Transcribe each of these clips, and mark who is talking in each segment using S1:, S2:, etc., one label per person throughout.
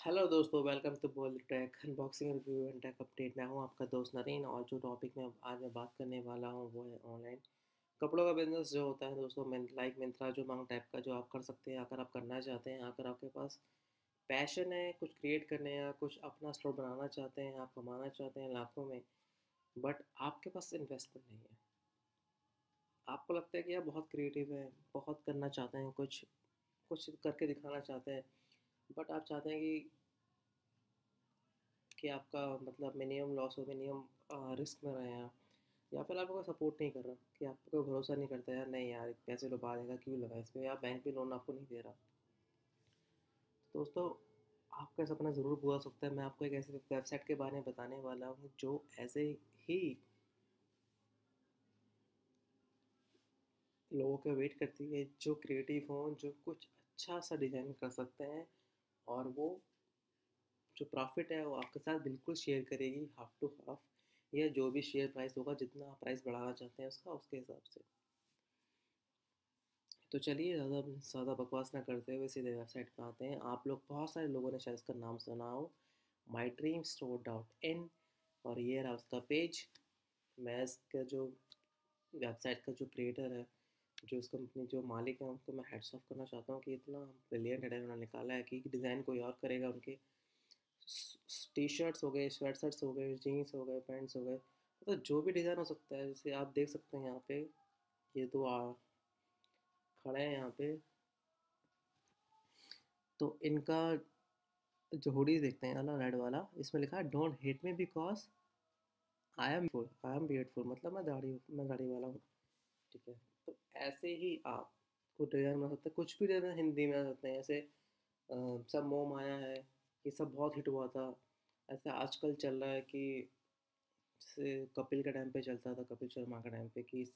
S1: Hello दोस्तों, welcome to Bol tech unboxing review and tech update. मैं हूं आपका दोस्त नरीन और जो टॉपिक में आज मैं बात करने वाला हूं वो है ऑनलाइन कपड़ों का बिजनेस जो होता है दोस्तों। लाइक मिंत्रा जो मांग टाइप का जो आप कर सकते हैं अगर आप करना चाहते हैं। अगर आपके पास पैशन है कुछ क्रिएट करने या कुछ अपना स्टोर बनाना चाहते हैं, आप कमाना चाहते हैं लाखों में, बट आपके पास इन्वेस्टमेंट नहीं है। आपको लगता है कि आप बहुत क्रिएटिव हैं, बहुत करना चाहते हैं, कुछ कुछ करके दिखाना चाहते हैं, बट आप चाहते हैं कि आपका मतलब मिनिमम लॉस हो, मिनिमम रिस्क में रहे आप, या फिर आपको कोई सपोर्ट नहीं कर रहा, कि आपको कोई भरोसा नहीं करता यार, नहीं यार पैसे लुटा देगा, क्यों लगा इसमें, या बैंक भी लोन आपको नहीं दे रहा। तो दोस्तों, आपका सपना ज़रूर पूरा हो सकता है। मैं आपको एक ऐसे वेबसाइट के बारे में बताने वाला हूँ जो ऐसे ही लोगों का वेट करती है, जो क्रिएटिव हों, जो कुछ अच्छा सा डिज़ाइन कर सकते हैं, और वो जो प्रॉफिट है वो आपके साथ बिल्कुल शेयर करेगी, हाफ टू हाफ, या जो भी शेयर प्राइस होगा, जितना आप प्राइस बढ़ाना चाहते हैं उसका, उसके हिसाब से। तो चलिए ज़्यादा ज़्यादा बकवास ना करते हुए सीधे वेबसाइट पे आते हैं। आप लोग बहुत सारे लोगों ने शायद इसका नाम सुना हो, my dreamstore.in, और ये रहा उसका पेज। मैं इसका जो वेबसाइट का जो क्रिएटर है, जो इस कंपनी जो मालिक है, उनको मैं हेड्स ऑफ करना चाहता हूँ कि इतना ब्रिलियंट डिज़ाइन उन्होंने निकाला है कि डिज़ाइन कोई और करेगा। उनके टी शर्ट्स हो गए, स्वेट शर्ट्स हो गए, जीन्स हो गए, पैंट्स हो गए, मतलब जो भी डिज़ाइन हो सकता है। जैसे आप देख सकते हैं यहाँ पे, ये तो खड़े हैं यहाँ पे, तो इनका जो हुडी देखते हैं वाला रेड वाला, इसमें लिखा है don't hate me because I am beautiful, मतलब मैं दाढ़ी वाला हूँ। ठीक है। तो ऐसे ही आप कुछ डिज़ाइन बना सकते हैं, कुछ भी डिज़ाइन हिंदी में बना सकते हैं। ऐसे सब मोम आया है, ये सब बहुत हिट हुआ था। ऐसे आजकल चल रहा है कि जैसे कपिल के टाइम पे चलता था, कपिल शर्मा के टाइम पे, कि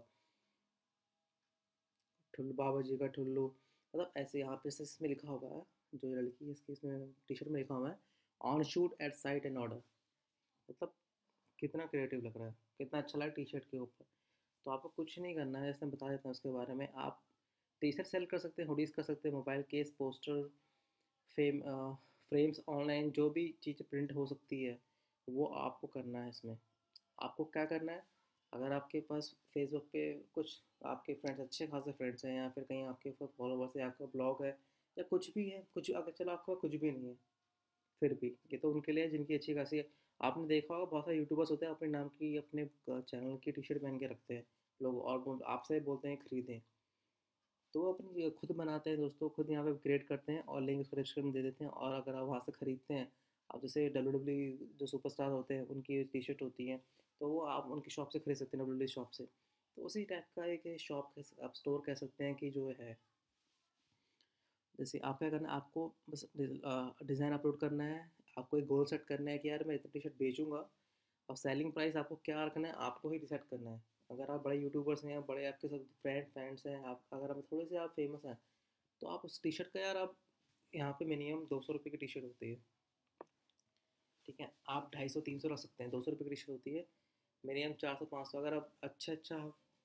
S1: ठुल्लू बाबा जी का ठुल्लू, मतलब ऐसे यहाँ पे इसमें लिखा हुआ है, जो लड़की है इसकी इसमें टी शर्ट में लिखा हुआ है on shoot at sight and order. मतलब कितना क्रिएटिव लग रहा है, कितना अच्छा लगा टी शर्ट के ऊपर। तो आपको कुछ नहीं करना है, जैसे मैं बता देता हूँ उसके बारे में। आप टी शर्ट सेल कर सकते हैं, हुडीज़ कर सकते हैं, mobile case, poster, fame frames, online जो भी चीज़ प्रिंट हो सकती है वो आपको करना है इसमें। आपको क्या करना है, अगर आपके पास फेसबुक पे कुछ आपके फ्रेंड्स, अच्छे खासे फ्रेंड्स हैं, या फिर कहीं आपके फॉलोवर्स है, आपका ब्लॉग है, या कुछ भी है, कुछ अगर चलो आपका कुछ भी नहीं है, फिर भी ये तो उनके लिए जिनकी अच्छी खासी है। आपने देखा होगा बहुत सारे यूट्यूबर्स होते हैं, अपने नाम की, अपने चैनल की टी शर्ट पहन के रखते हैं लोग, और आपसे बोलते हैं खरीदें। तो वो अपनी खुद बनाते हैं दोस्तों, खुद यहाँ पे क्रिएट करते हैं और लिंक डिस्क्रिप्शन में दे देते हैं। और अगर आप वहाँ से ख़रीदते हैं, अब जैसे डब्ल्यू जो सुपरस्टार होते हैं उनकी टी शर्ट होती हैं, तो वो आप उनकी शॉप से खरीद सकते हैं, डब्ल्यू शॉप से। तो उसी टाइप का एक शॉप, आप स्टोर कह सकते हैं कि जो है, जैसे आप क्या करना है, आपको बस डिज़ाइन अपलोड करना है, आपको एक गोल सेट करना है कि यार मैं इतना टी शर्ट बेचूंगा। और सेलिंग प्राइस आपको क्या रखना है, आपको ही डिसाइड करना है। अगर आप बड़े यूट्यूबर्स हैं, बड़े आपके सब फ्रेंड्स हैं, आप अगर आप थोड़े से आप फेमस हैं, तो आप उस टी शर्ट का यार, आप यहाँ पे मिनिमम 200 रुपये की टी शर्ट होती है। ठीक है, आप 250 300 रख सकते हैं, 200 रुपये की टी शर्ट होती है, मिनिमम 400 500। अगर आप अच्छा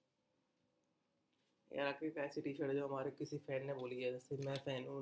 S1: यार, आपकी ऐसी टी शर्ट है जो हमारे किसी फैन ने बोली है, जैसे मैं फ़ैन हूँ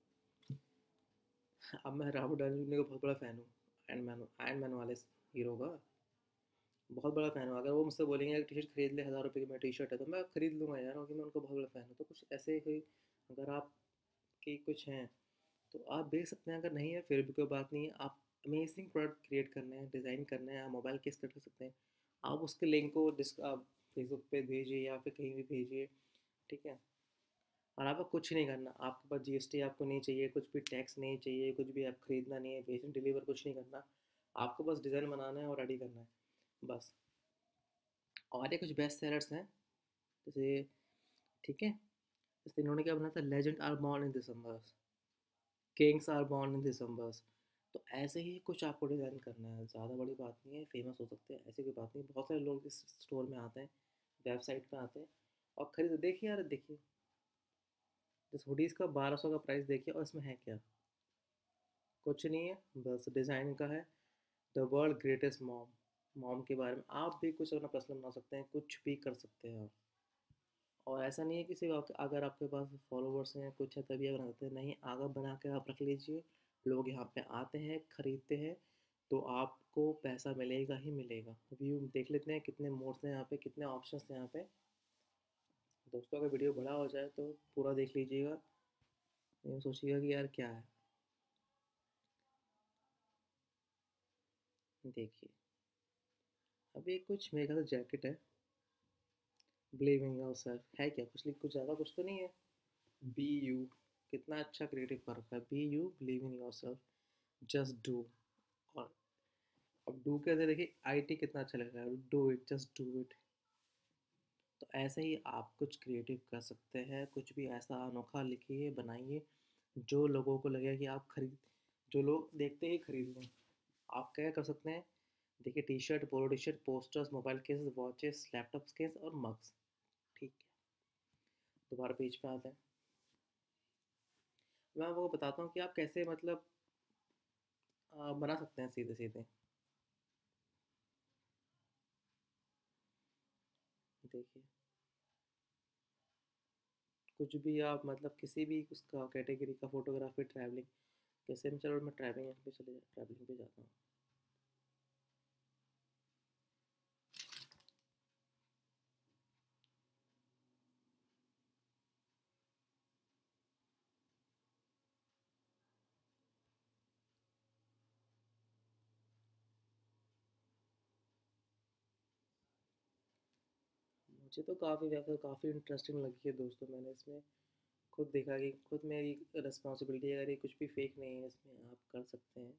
S1: अब मैं रॉबर्ट डाउनी जूनियर का बहुत बड़ा फ़ैन हूँ, आयरन मैन वाले हीरो का बहुत बड़ा फ़ैन हूँ। अगर वो मुझसे बोलेंगे टी शर्ट खरीद ले, 1000 रुपये की मेरी टी शर्ट है, तो मैं खरीद लूँगा यार, क्योंकि मैं उनका बहुत बड़ा फ़ैन हूँ। तो कुछ ऐसे ही अगर आपकी कुछ हैं, तो आप बेच सकते हैं। अगर नहीं है फिर भी कोई बात नहीं है। आप अमेजिंग प्रोडक्ट क्रिएट करना है, डिज़ाइन करना है, आप मोबाइल केस कर सकते हैं। आप उसके लिंक को आप फेसबुक पे भेजिए या फिर कहीं भी भेजिए। ठीक है। और आपको कुछ नहीं करना, आपके पास जीएसटी आपको नहीं चाहिए, कुछ भी टैक्स नहीं चाहिए, कुछ भी आप खरीदना नहीं है, बेचना डिलीवर कुछ नहीं करना। आपको बस डिज़ाइन बनाना है और रेडी करना है, बस। और ये कुछ बेस्ट सेलर्स हैं, जैसे, ठीक है, जैसे इन्होंने क्या बनाया था, legend are born in December, kings are born in December. तो ऐसे ही कुछ आपको डिज़ाइन करना है, ज़्यादा बड़ी बात नहीं है, फेमस हो सकते हैं, ऐसी कोई बात नहीं। बहुत सारे लोग इस स्टोर में आते हैं, वेबसाइट पे आते हैं और खरीद, देखिए यार, देखिए इस हुडीज़ का 1200 का प्राइस देखिए, और इसमें है क्या, कुछ नहीं है, बस डिज़ाइन का है। The world greatest mom, mom के बारे में आप भी कुछ अपना पर्सनल बना सकते हैं, कुछ भी कर सकते हैं आप। और ऐसा नहीं है कि सिर्फ अगर आपके पास फॉलोवर्स हैं कुछ है तभी आप बना सकते हैं, नहीं, आगे बना के आप रख लीजिए, लोग यहाँ पे आते हैं, खरीदते हैं, तो आपको पैसा मिलेगा ही मिलेगा। व्यू देख लेते हैं कितने मोड्स हैं यहाँ पे, कितने ऑप्शंस हैं यहाँ पे। दोस्तों अगर वीडियो बड़ा हो जाए तो पूरा देख लीजिएगा, नहीं सोचिएगा कि यार क्या है। देखिए अभी कुछ मेरे ख्याल से जैकेट है, बिलीव इन योरसेल्फ है क्या, कुछ ज़्यादा कुछ तो नहीं है। बी यू, कितना अच्छा क्रिएटिव कर रखा है, be you believe in yourself, just do. और अब डू के अंदर देखिए आई टी कितना अच्छा लग रहा है, do it, just do it. तो ऐसे ही आप कुछ क्रिएटिव कर सकते हैं, कुछ भी ऐसा अनोखा लिखिए, बनाइए, जो लोगों को लगे कि आप खरीद, जो लोग देखते ही खरीद लें। आप क्या कर सकते हैं, देखिए T shirt, polo T shirt, posters, mobile cases, watches, laptop case और मग्स। ठीक है, दोबारा पेज पे आते हैं। मैं आपको बताता हूँ कि आप कैसे मतलब बना सकते हैं सीधे सीधे। देखिए कुछ भी आप मतलब किसी भी उसका कैटेगरी का, फोटोग्राफी, ट्रैवलिंग, कैसे में, चलो मैं ट्रैवलिंग पे चले ट्रैवलिंग पे जाता हूँ। मुझे तो काफ़ी वैसे काफ़ी इंटरेस्टिंग लगी है दोस्तों। मैंने इसमें खुद देखा कि खुद मेरी रिस्पॉन्सिबिलिटी है, अगर ये कुछ भी फेक नहीं है, इसमें आप कर सकते हैं।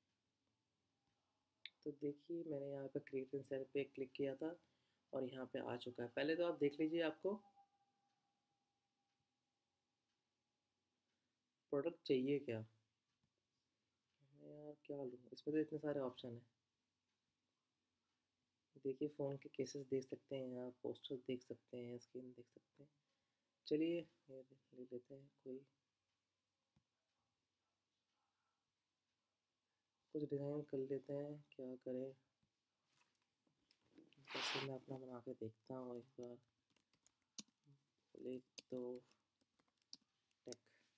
S1: तो देखिए मैंने यहाँ पे क्रिएट एंड सेल पे क्लिक किया था और यहाँ पे आ चुका है। पहले तो आप देख लीजिए आपको प्रोडक्ट चाहिए क्या। मैं यार क्या लूँ, इसमें तो इतने सारे ऑप्शन हैं। देखिए फ़ोन के केसेस देख सकते हैं आप, पोस्टर देख सकते हैं, स्क्रीन देख सकते हैं। चलिए ये ले लेते हैं कोई, कुछ डिज़ाइन कर लेते हैं, क्या करें। जैसे मैं अपना बना के देखता हूँ एक बार, बोले तो टेक,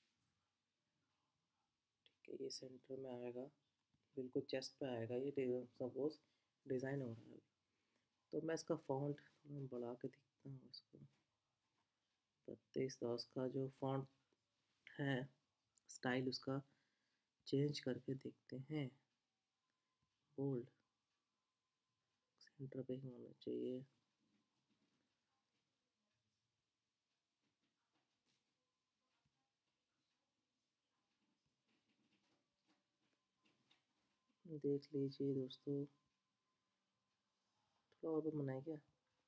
S1: ठीक है ये सेंटर में आएगा, बिल्कुल चेस्ट पे आएगा ये, सपोज डिज़ाइन हो रहा है। तो मैं इसका फ़ॉन्ट थोड़ा बढ़ा के देखता हूँ इसको, 3210 का जो फ़ॉन्ट है, स्टाइल उसका चेंज करके देखते हैं। बोल्ड सेंटर पे ही होना चाहिए। देख लीजिए दोस्तों, थोड़ा और बनाए क्या।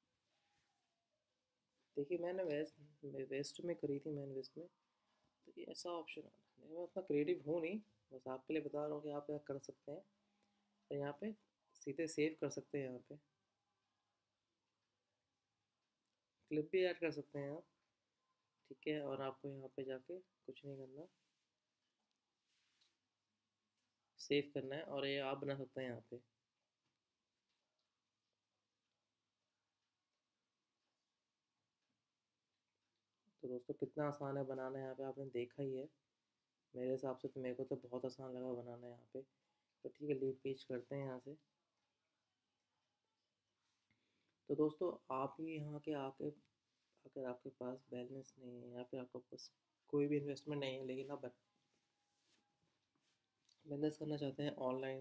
S1: देखिए मैंने वेस्ट में करी थी, मैंने वेस्ट में, तो ये ऐसा ऑप्शन है। मैं उतना क्रिएटिव हूँ नहीं, बस आपके लिए बता रहा हूँ कि आप क्या कर सकते हैं। तो यहाँ पे सीधे सेव कर सकते हैं, यहाँ पे क्लिप भी ऐड कर सकते हैं आप। ठीक है, और आपको यहाँ पे जाके कुछ नहीं करना, सेव करना है और ये आप बना सकते हैं यहाँ पे। तो दोस्तों कितना आसान है बनाना, यहाँ पे आपने देखा ही है। मेरे हिसाब से तो मेरे को तो बहुत आसान लगा बनाना यहाँ पे। तो ठीक है, लीव पेज करते हैं यहाँ से। तो दोस्तों आप ही यहाँ के आके, अगर आपके पास बैलेंस नहीं है या फिर आपके पास कोई भी इन्वेस्टमेंट नहीं है, लेकिन आप बिजनेस करना चाहते हैं ऑनलाइन,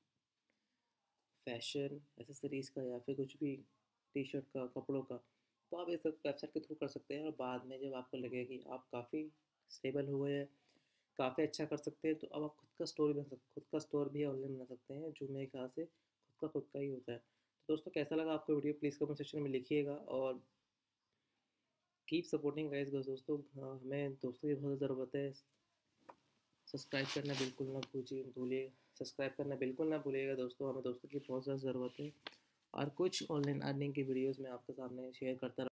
S1: फैशन एसेसरीज़ का या फिर कुछ भी, टी शर्ट का, कपड़ों का, तो आप इस वेबसाइट के थ्रू कर सकते हैं। और बाद में जब आपको लगे कि आप काफ़ी स्टेबल हुए हैं, काफ़ी अच्छा कर सकते हैं, तो अब आप खुद का स्टोर बना सकते, खुद का स्टोर भी ऑनलाइन बना सकते हैं, जो मेरे ख्याल से खुद का ही होता है। तो दोस्तों कैसा लगा आपको वीडियो, प्लीज़ कमेंट सेक्शन में लिखिएगा और कीप सपोर्टिंग गाइस। दोस्तों हमें दोस्तों की बहुत ज़रूरत है। सब्सक्राइब करना बिल्कुल ना भूलिए, सब्सक्राइब करना बिल्कुल ना भूलिएगा दोस्तों, हमें दोस्तों की बहुत ज़्यादा ज़रूरत है। और कुछ ऑनलाइन अर्निंग की वीडियोस मैं आपके सामने शेयर करता